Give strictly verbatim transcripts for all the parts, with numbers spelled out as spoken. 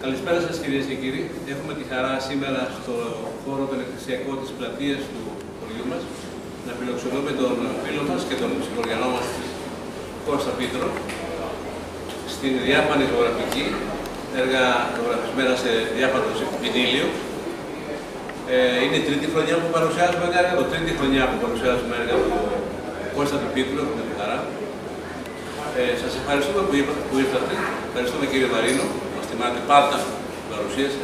Καλησπέρα σας κυρίες και κύριοι. Έχουμε τη χαρά σήμερα στο χώρο του εκκλησιακού της πλατείας του χωριού μας να φιλοξενούμε τον φίλο μας και τον συγχωριανό μας Κώστα Πίτρο στην διάφανη ζωγραφική, έργα ζωγραφισμένα σε διάφανο βινίλιο. Ε, είναι η τρίτη χρονιά που παρουσιάζουμε έργα, το τρίτη χρονιά που παρουσιάζουμε έργα του Κώστα του Πίτρου, έχουμε τη χαρά. Ε, σας ευχαριστούμε που, είπα, που ήρθατε. Ευχαριστούμε κύριε Μαρίνο, μας τιμάτε πάντα την παρουσίαση.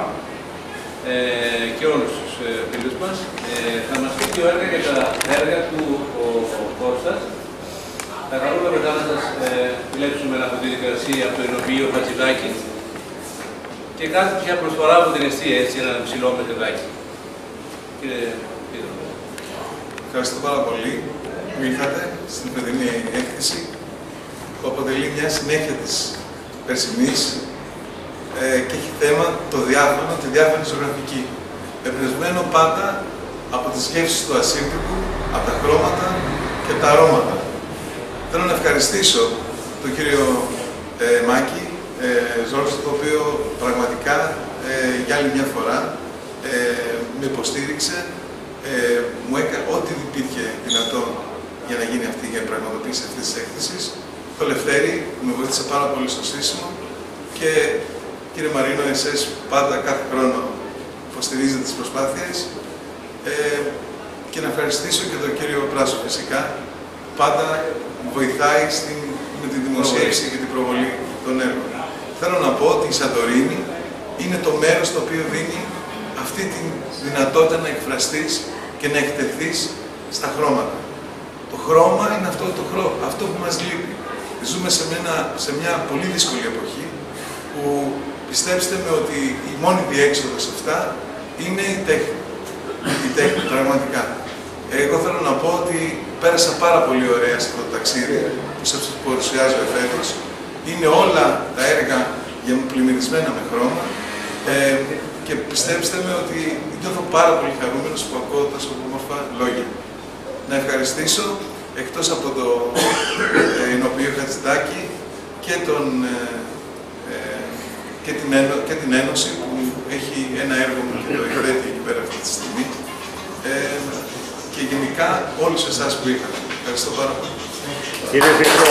Ε, και όλους τους ε, φίλους μας. Ε, θα μας πει δύο έργα για τα έργα του ο, ο Κώστας. Θα χαρούμε μετά να σας ε, φιλέψουμε από τη δικασία από το ενοποιείο Χατζηδάκη και κάτι πια προσφορά από την αιστεία, έτσι, ένα ψηλό μεθεδάκι. Κύριε Πίτρο. Ευχαριστώ πάρα πολύ που ήρθατε στην φετινή έκθεση που αποτελεί μια συνέχεια της περσινής ε, και έχει θέμα το διάφανο, τη διάφανη ζωγραφική. Εμπνευσμένο πάντα από τις γεύσεις του ασύρτικου, από τα χρώματα και από τα αρώματα. Θέλω να ευχαριστήσω τον κύριο ε, Μάκη, ε, Ζόρος, το οποίο πραγματικά ε, για άλλη μια φορά ε, με υποστήριξε, ε, μου έκανε ό,τι υπήρχε δυνατό για να γίνει αυτή η πραγματοποίηση αυτής της έκθεσης. Το Λευτέρη, που με βοήθησε πάρα πολύ στο στήσιμο, και κύριε Μαρίνο, εσείς πάντα κάθε χρόνο υποστηρίζετε τις προσπάθειες, ε, και να ευχαριστήσω και τον κύριο Πράσο φυσικά, πάντα βοηθάει στην, με τη δημοσίευση και την προβολή των έργων. Θέλω να πω ότι η Σαντορίνη είναι το μέρος το οποίο δίνει αυτή τη δυνατότητα να εκφραστείς και να εκτεθείς στα χρώματα. Το χρώμα είναι αυτό, το χρώμα, αυτό που μας λείπει. Ζούμε σε μια, σε μια πολύ δύσκολη εποχή που πιστέψτε με ότι η μόνη διέξοδο σε αυτά είναι η τέχνη. Η τέχνη, πραγματικά. Εγώ θέλω να πω ότι πέρασα πάρα πολύ ωραία σε αυτό το ταξίδι που σας παρουσιάζω εφέτος. Είναι όλα τα έργα πλημμυρισμένα με χρώμα ε, και πιστέψτε με ότι νιώθω πάρα πολύ χαρούμενος που ακούω τόσο όμορφα λόγια. Να ευχαριστήσω εκτός από το ε, ενοποιείο Χατζηδάκη και, τον, ε, ε, και, την Ένω, και την Ένωση που έχει ένα έργο που και το εκθέτει εκεί πέρα αυτή τη στιγμή. Ε, και γενικά όλους εσάς που ήρθατε. Ευχαριστώ πάρα πολύ. Κύριε Πίτρο,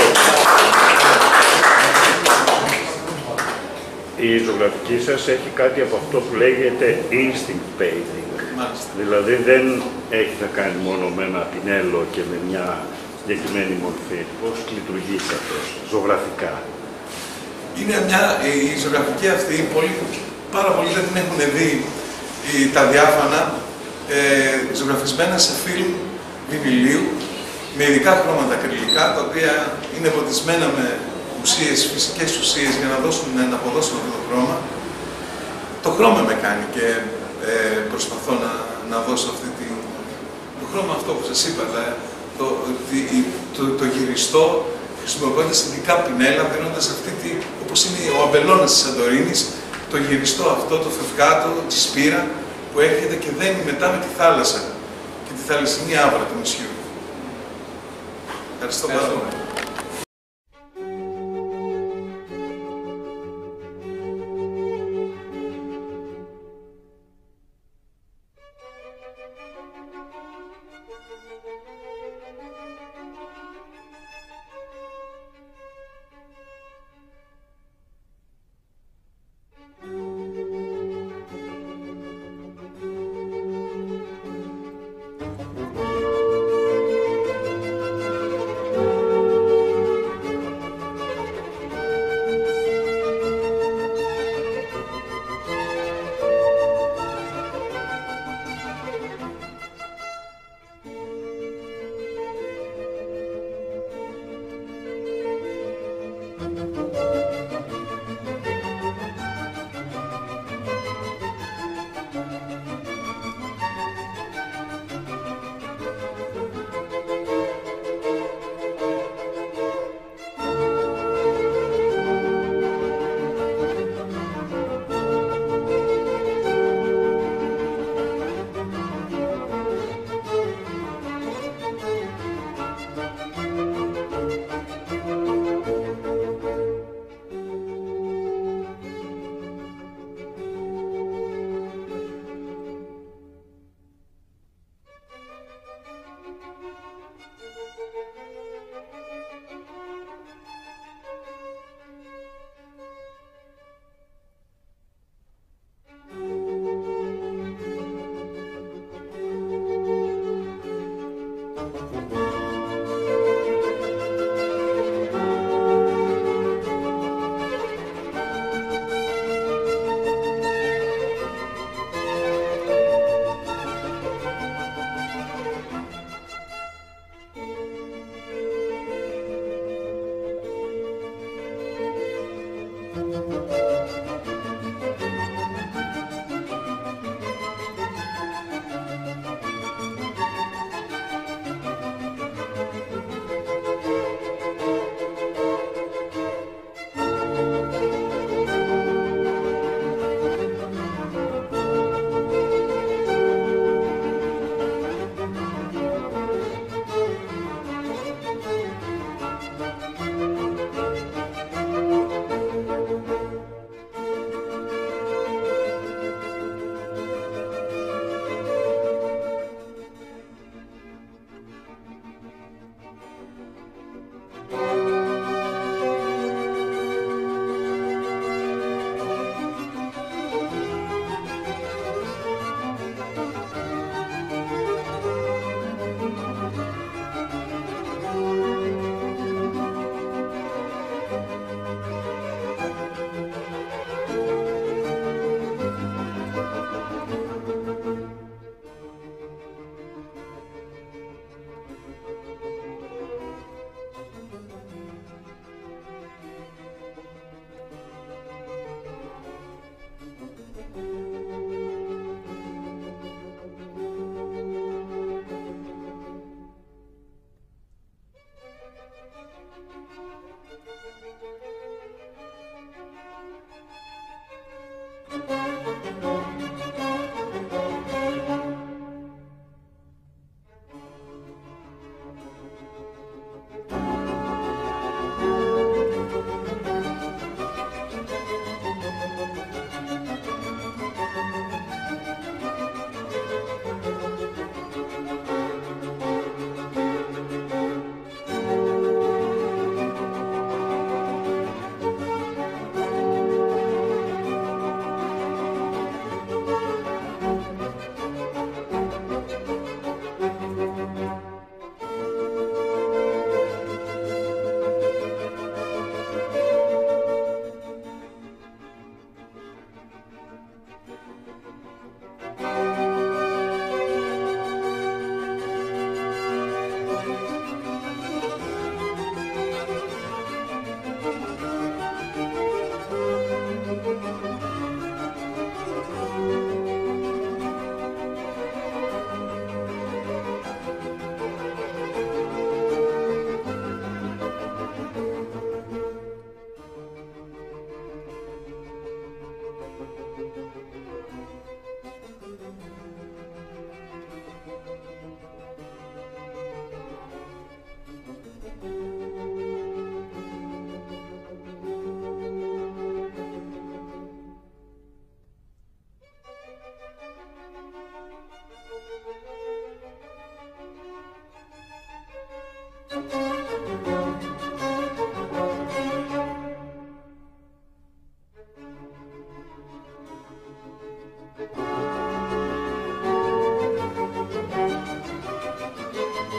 η ζωγραφική σας έχει κάτι από αυτό που λέγεται instinct painting. Μάλιστα. Δηλαδή δεν έχει να κάνει μόνο με ένα πινέλο και με μια συγκεκριμένη μορφή. Πώς λειτουργεί αυτό ζωγραφικά? Είναι μια, η ζωγραφική αυτή, πολύ, πάρα πολλοί δεν την έχουν δει η, τα διάφανα ε, ζωγραφισμένα σε φιλμ βινιλίου με ειδικά χρώματα ακριλικά, τα οποία είναι ποτισμένα με ουσίες, φυσικές ουσίες για να, δώσουν, να αποδώσουν αυτό το χρώμα. Το χρώμα με κάνει και ε, προσπαθώ να, να δώσω αυτή τη, το χρώμα αυτό που σας είπα, το, το, το, το γυριστό, χρησιμοποιώντας ειδικά πινέλα, δίνοντας αυτή τη, όπως είναι ο αμπελώνας της Σαντορίνης, το γυριστό αυτό, το φευκάτο, τη σπήρα που έρχεται και δένει μετά με τη θάλασσα και τη θαλασσινή άβρα του νησιού. Ευχαριστώ πάρα πολύ.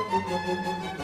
Thank you.